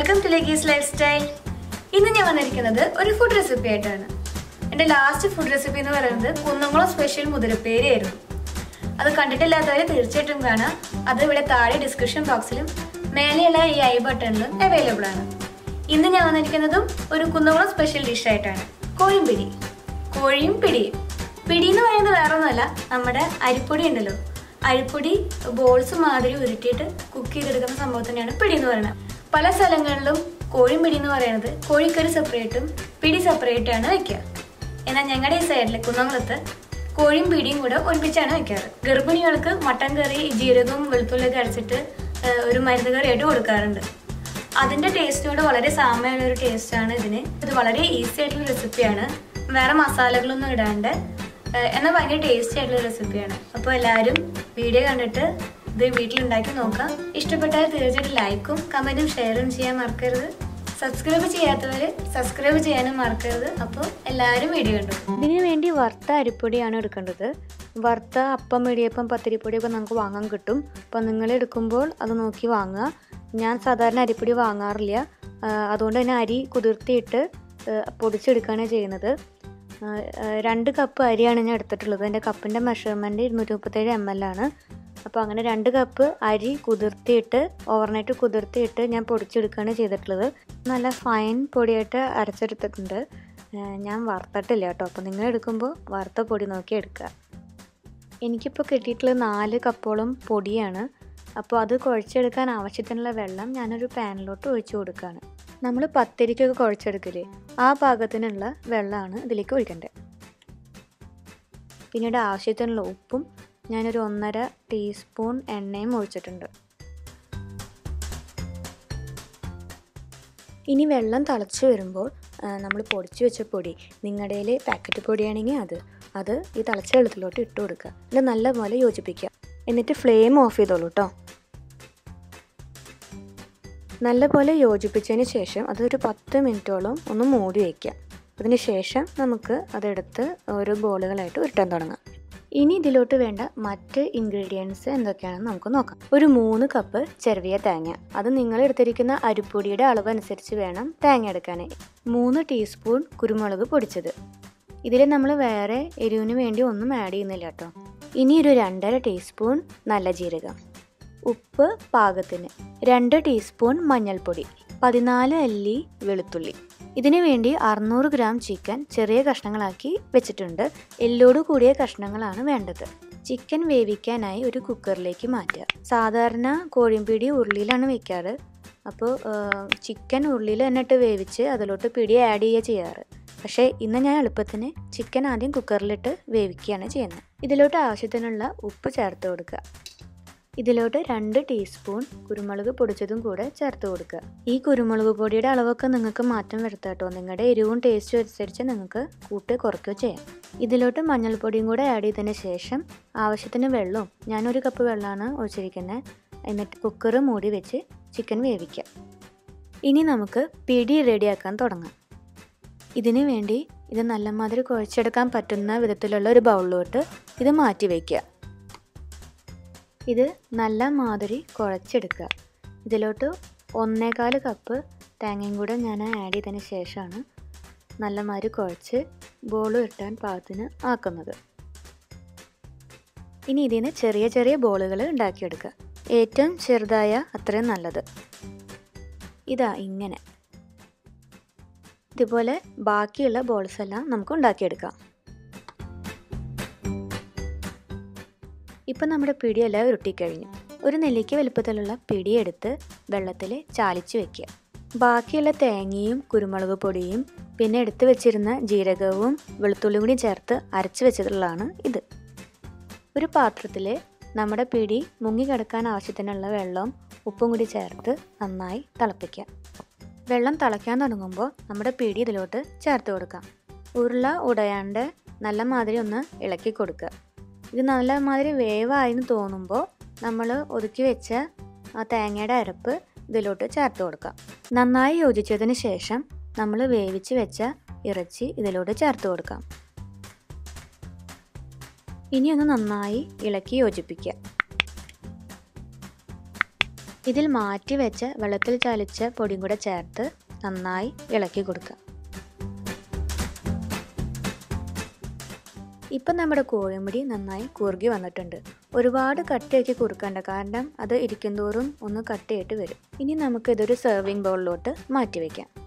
Welcome to Liki's Lifestyle. ഇന്ന് ഞാൻ വന്നിരിക്കുന്നത് ഒരു ഫുഡ് റെസിപ്പി ആയിട്ടാണ്. എൻ്റെ ലാസ്റ്റ് ഫുഡ് റെസിപ്പി എന്ന് പറയുന്നത് കുന്നംകുളം സ്പെഷ്യൽ മുതിരപ്പേരിയായിരുന്നു. അത് കണ്ടിട്ടില്ലാത്തവർ തീർച്ചയായിട്ടും കാണാം. അത് ഇവിടെ താഴെ ഡിസ്ക്രിപ്ഷൻ ബോക്സിലും മേലെയുള്ള ഈ ഐ ബട്ടണിലും അവൈലബിൾ ആണ്. ഇന്ന് ഞാൻ വന്നിരിക്കുന്നതും ഒരു കുന്നംകുളം സ്പെഷ്യൽ ഡിഷ് ആയിട്ടാണ്. കോഴിമ്പിടി. കോഴിയും പിടിയും. പിടി എന്ന് പറയുന്നത് വേറെ ഒന്നുമല്ല, നമ്മുടെ അരിപ്പൊടി ഉണ്ടല്ലോ, അരിപ്പൊടി ബോൾസ് മാതിരി ഉരുട്ടിയിട്ട് കുക്ക് ചെയ്തെടുക്കുന്ന സംഭവം തന്നെയാണ് പിടി എന്ന് പറയുന്നത്. പല സ്ഥലങ്ങളിലും കോഴിമ്പിടി എന്ന് പറയുന്നത് കോഴിക്കറി സെപ്പറേറ്റും പിടി സെപ്പറേറ്റാണ് വയ്ക്കുക. എന്നാൽ ഞങ്ങളുടെ ഈ സൈഡിൽ കുന്നംകുളത്ത് കോഴിയും പിടിയും കൂടെ ഒരുമിച്ചാണ് വയ്ക്കാറ്. ഗർഭിണികൾക്ക് മട്ടൻ കറി ജീരകവും വെളുത്തുള്ളിയൊക്കെ അരച്ചിട്ട് ഒരു മരുന്ന് കറിയായിട്ട് കൊടുക്കാറുണ്ട്. അതിൻ്റെ ടേസ്റ്റിനോട് വളരെ സാമ്യമുള്ള ഒരു ടേസ്റ്റാണ് ഇതിന്. ഇത് വളരെ ഈസി ആയിട്ടുള്ള റെസിപ്പിയാണ്, വേറെ മസാലകളൊന്നും ഇടാണ്ട്. എന്നാൽ ഭയങ്കര ടേസ്റ്റി ആയിട്ടുള്ള റെസിപ്പിയാണ്. അപ്പോൾ എല്ലാവരും വീഡിയോ കണ്ടിട്ട് ഇത് വീട്ടിലുണ്ടാക്കി നോക്കാം. ഇഷ്ടപ്പെട്ടാൽ തീർച്ചയായിട്ടും ലൈക്കും കമൻറ്റും ഷെയറും ചെയ്യാൻ മറക്കരുത്. സബ്സ്ക്രൈബ് ചെയ്യാത്തവർ സബ്സ്ക്രൈബ് ചെയ്യാനും മറക്കരുത്. അപ്പോൾ എല്ലാവരും വീഡിയോ കണ്ടു. ഇതിനു വേണ്ടി വറുത്ത അരിപ്പൊടിയാണ് എടുക്കേണ്ടത്. വറുത്ത അപ്പം, ഇടിയപ്പം, പത്തിരിപ്പൊടിയൊക്കെ നമുക്ക് വാങ്ങാൻ കിട്ടും. അപ്പോൾ നിങ്ങൾ എടുക്കുമ്പോൾ അത് നോക്കി വാങ്ങുക. ഞാൻ സാധാരണ അരിപ്പൊടി വാങ്ങാറില്ല, അതുകൊണ്ട് തന്നെ അരി കുതിർത്തിയിട്ട് പൊടിച്ചെടുക്കുകയാണ് ചെയ്യുന്നത്. 2 കപ്പ് അരിയാണ് ഞാൻ എടുത്തിട്ടുള്ളത്. എൻ്റെ കപ്പിൻ്റെ മെഷർമെൻറ്റ് 237 ml ആണ്. അപ്പോൾ അങ്ങനെ 2 കപ്പ് അരി കുതിർത്തിയിട്ട് ഓവർനൈറ്റ് കുതിർത്തിയിട്ട് ഞാൻ പൊടിച്ചെടുക്കുകയാണ് ചെയ്തിട്ടുള്ളത്. നല്ല ഫൈൻ പൊടിയായിട്ട് അരച്ചെടുത്തിട്ടുണ്ട്. ഞാൻ വറുത്തിട്ടില്ല കേട്ടോ. അപ്പോൾ നിങ്ങൾ എടുക്കുമ്പോൾ വറുത്ത പൊടി നോക്കി എടുക്കുക. എനിക്കിപ്പോൾ കിട്ടിയിട്ടുള്ള 4 കപ്പോളം പൊടിയാണ്. അപ്പോൾ അത് കുഴച്ചെടുക്കാൻ ആവശ്യത്തിനുള്ള വെള്ളം ഞാനൊരു പാനിലോട്ട് ഒഴിച്ചു കൊടുക്കുകയാണ്. നമ്മൾ പത്തിരിക്കൊക്കെ കുഴച്ചെടുക്കില്ലേ, ആ പാകത്തിനുള്ള വെള്ളമാണ് ഇതിലേക്ക് ഒഴിക്കേണ്ടത്. പിന്നീട് ആവശ്യത്തിനുള്ള ഉപ്പും ഞാനൊരു 1.5 ടീസ്പൂൺ എണ്ണയും ഒഴിച്ചിട്ടുണ്ട്. ഇനി വെള്ളം തിളച്ച് വരുമ്പോൾ നമ്മൾ പൊടിച്ച് വെച്ച പൊടി, നിങ്ങളുടെ കയ്യിൽ പാക്കറ്റ് പൊടിയാണെങ്കിൽ അത് ഈ തിളച്ച വെള്ളത്തിലോട്ട് ഇട്ട് കൊടുക്കുക. ഇത് നല്ലപോലെ യോജിപ്പിക്കുക. എന്നിട്ട് ഫ്ലെയിം ഓഫ് ചെയ്തോളൂ കേട്ടോ. നല്ലപോലെ യോജിപ്പിച്ചതിന് ശേഷം അതൊരു 10 മിനിറ്റോളം ഒന്ന് മൂടി വയ്ക്കുക. അതിന് ശേഷം നമുക്ക് അതെടുത്ത് ഓരോ ബോളുകളായിട്ട് ഉരുട്ടാൻ തുടങ്ങാം. ഇനി ഇതിലോട്ട് വേണ്ട മറ്റ് ഇൻഗ്രീഡിയൻസ് എന്തൊക്കെയാണെന്ന് നമുക്ക് നോക്കാം. ഒരു 3 കപ്പ് ചെറിയ തേങ്ങ, അത് നിങ്ങൾ എടുത്തിരിക്കുന്ന അരിപ്പൊടിയുടെ അളവ് അനുസരിച്ച് വേണം തേങ്ങ എടുക്കാൻ. 3 ടീസ്പൂൺ കുരുമുളക് പൊടിച്ചത്. ഇതിൽ നമ്മൾ വേറെ എരിവിന് വേണ്ടി ഒന്നും ആഡ് ചെയ്യുന്നില്ല കേട്ടോ. ഇനി ഒരു 2.5 ടീസ്പൂൺ നല്ല ജീരകം, ഉപ്പ് പാകത്തിന്, 2 ടീസ്പൂൺ മഞ്ഞൾപ്പൊടി, 14 അല്ലി വെളുത്തുള്ളി. ഇതിനു വേണ്ടി 600 ഗ്രാം ചിക്കൻ ചെറിയ കഷ്ണങ്ങളാക്കി വെച്ചിട്ടുണ്ട്. എല്ലോട് കൂടിയ കഷ്ണങ്ങളാണ് വേണ്ടത്. ചിക്കൻ വേവിക്കാനായി ഒരു കുക്കറിലേക്ക് മാറ്റുക. സാധാരണ കോഴിമ്പിടി ഉരുളിയിലാണ് വെക്കാറ്. അപ്പോൾ ചിക്കൻ ഉരുളിയിൽ തന്നെ ഇട്ട് വേവിച്ച് അതിലോട്ട് പിടി ആഡ് ചെയ്യുക ചെയ്യാറ്. പക്ഷേ ഇന്ന് ഞാൻ എളുപ്പത്തിന് ചിക്കൻ ആദ്യം കുക്കറിലിട്ട് വേവിക്കുകയാണ് ചെയ്യുന്നത്. ഇതിലോട്ട് ആവശ്യത്തിനുള്ള ഉപ്പ് ചേർത്ത് കൊടുക്കുക. ഇതിലോട്ട് 2 ടീസ്പൂൺ കുരുമുളക് പൊടിച്ചതും കൂടെ ചേർത്ത് കൊടുക്കുക. ഈ കുരുമുളക് പൊടിയുടെ അളവൊക്കെ നിങ്ങൾക്ക് മാറ്റം വരുത്താം കേട്ടോ. നിങ്ങളുടെ എരിവും ടേസ്റ്റും അനുസരിച്ച് നിങ്ങൾക്ക് കൂട്ടി കുറയ്ക്കുകയോ ചെയ്യാം. ഇതിലോട്ട് മഞ്ഞൾപ്പൊടിയും കൂടെ ആഡ് ചെയ്തതിന് ശേഷം ആവശ്യത്തിന് വെള്ളവും, ഞാൻ 1 കപ്പ് വെള്ളമാണ് ഒഴിച്ചിരിക്കുന്നത്. എന്നിട്ട് കുക്കർ മൂടി വെച്ച് ചിക്കൻ വേവിക്കാം. ഇനി നമുക്ക് പിടി റെഡിയാക്കാൻ തുടങ്ങാം. ഇതിനു വേണ്ടി ഇത് നല്ലമാതിരി കുഴച്ചെടുക്കാൻ പറ്റുന്ന വിധത്തിലുള്ള ഒരു ബൗളിലോട്ട് ഇത് മാറ്റി വയ്ക്കുക. ഇത് നല്ല മാതിരി കുഴച്ചെടുക്കുക. ഇതിലോട്ട് 1.25 കപ്പ് തേങ്ങയും കൂടെ ഞാൻ ആഡ് ചെയ്തതിന് ശേഷമാണ് നല്ല മാതിരി കുഴച്ച് ബോൾ ഇട്ടാൻ പാകത്തിന് ആക്കുന്നത്. ഇനി ഇതിന് ചെറിയ ചെറിയ ബോളുകൾ ഉണ്ടാക്കിയെടുക്കുക. ഏറ്റവും ചെറുതായ അത്രയും നല്ലത്. ഇതാ ഇങ്ങനെ. ഇതുപോലെ ബാക്കിയുള്ള ബോൾസ് എല്ലാം നമുക്ക് ഉണ്ടാക്കിയെടുക്കാം. ഇപ്പം നമ്മുടെ പിടിയെല്ലാം ഉരുട്ടിക്കഴിഞ്ഞു. ഒരു നെല്ലിക്ക വലുപ്പത്തിലുള്ള പിടിയെടുത്ത് വെള്ളത്തിൽ ചാലിച്ച് വയ്ക്കുക. ബാക്കിയുള്ള തേങ്ങയും കുരുമുളക് പൊടിയും പിന്നെ എടുത്ത് വെച്ചിരുന്ന ജീരകവും വെളുത്തുള്ളിയും കൂടി ചേർത്ത് അരച്ച് വെച്ചിട്ടുള്ളതാണ് ഇത്. ഒരു പാത്രത്തിൽ നമ്മുടെ പിടി മുങ്ങിക്കിടക്കാൻ ആവശ്യത്തിനുള്ള വെള്ളവും ഉപ്പും കൂടി ചേർത്ത് നന്നായി തിളപ്പിക്കുക. വെള്ളം തിളയ്ക്കാൻ തുടങ്ങുമ്പോൾ നമ്മുടെ പിടി ഇതിലോട്ട് ചേർത്ത് കൊടുക്കാം. ഉരുള ഉടയാണ്ട് നല്ല മാതിരി ഒന്ന് ഇളക്കി കൊടുക്കുക. ഇത് നല്ല മാതിരി വേവായെന്ന് തോന്നുമ്പോൾ നമ്മൾ ഒതുക്കി വെച്ച ആ തേങ്ങയുടെ അരപ്പ് ഇതിലോട്ട് ചേർത്ത് കൊടുക്കാം. നന്നായി യോജിച്ചതിന് ശേഷം നമ്മൾ വേവിച്ച് വെച്ച ഇറച്ചി ഇതിലോട്ട് ചേർത്ത് കൊടുക്കാം. ഇനി ഒന്ന് നന്നായി ഇളക്കി യോജിപ്പിക്കുക. ഇതിൽ മാറ്റി വെച്ച വെള്ളത്തിൽ ചാലിച്ച പൊടിയും കൂടെ ചേർത്ത് നന്നായി ഇളക്കി കൊടുക്കുക. ഇപ്പം നമ്മുടെ കോഴിമ്പൊടി നന്നായി കുറുകി വന്നിട്ടുണ്ട്. ഒരുപാട് കട്ടിയാക്കി കുറുക്കണ്ട, കാരണം അത് ഇരിക്കും തോറും ഒന്ന് കട്ടിയായിട്ട് വരും. ഇനി നമുക്കിതൊരു സെർവിങ് ബൗളിലോട്ട് മാറ്റി വയ്ക്കാം.